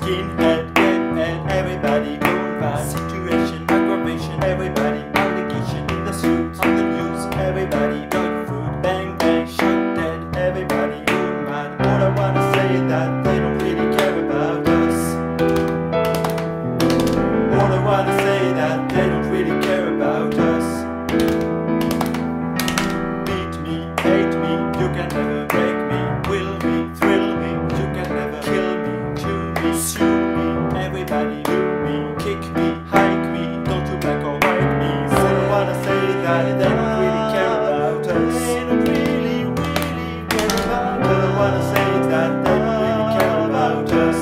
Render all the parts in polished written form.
Skinhead, deadhead, everybody going bad. Situation, aggravation, everybody. Allegation in the suits, on the news, everybody. Dog food, bang bang, shot dead, everybody going mad. All I wanna say is that they don't really care about us. All I wanna say is that they don't really care about us. Beat me, hate me, you can never break me. Will me, thrill me, you can never kill me. Chew me, sue me, everybody do me. Kick me, hike me, don't you black or white me. All I wanna say is that they don't really care about us. They don't really care about us. All I wanna say is that they don't really care about us.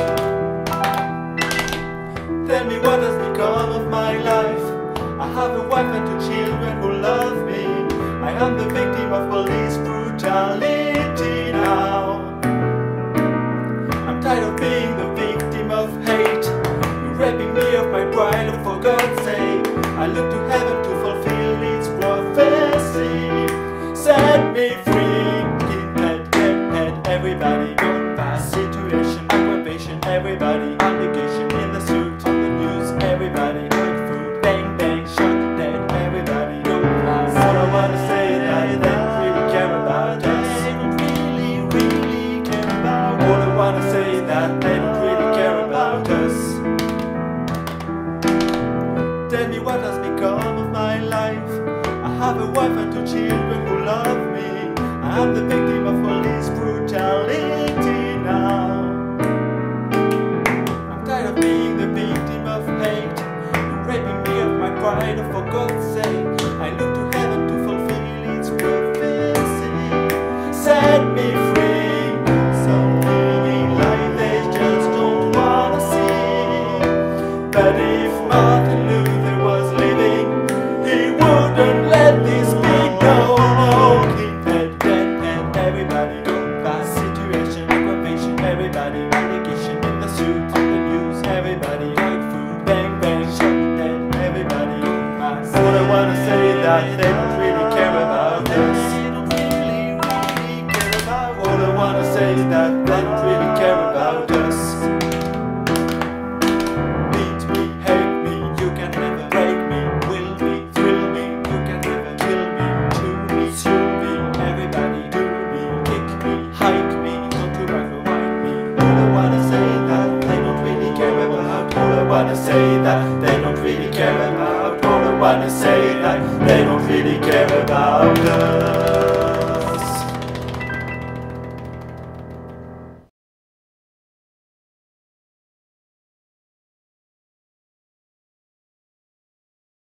Tell me what has become of my life. I have a wife and 2 children who love me. I am the victim of police brutality now. I'm tired of being the victim of hate. You're raping me of my pride, oh for God's sake. I look to heaven to fulfill its prophecy. Set me free. Skinhead, deadhead, everybody gone past. Situation, aggravation, everybody. Allegation in the suit, on the news, everybody. Good food, bang bang, shot dead, everybody gone past. All I wanna say is that they don't really care about us. They don't really care about us. All I wanna say is that they don't really care about us. Tell me what has become of my life. I have a wife and 2 children who love me. I am the victim of police brutality now. I'm tired of being the victim of hate. You're raping me of my pride, oh for God's sake. I look to heaven to fulfill its prophecy. Set me free. Some living life they just don't wanna see. But if Martin Luther was living, he wouldn't let this be. No, no. Skinhead, deadhead, everybody gone past. Situation, aggravation, everybody. Allegation in the suit, on the news, everybody. Dog food, bang bang, shot dead, everybody gone past. All I wanna say is that they don't really care about us. They don't really care about us. All I wanna say is that they don't really care about us. Beat me, hate me, you can never break me. Will me, thrill me, you can never kill me. Chew me, sue me, everybody do me. Kick me, hike me, don't you ever white me. All I wanna say is that they don't really care about. All I wanna say is that they don't really care about. All I wanna say is that they don't really care about us.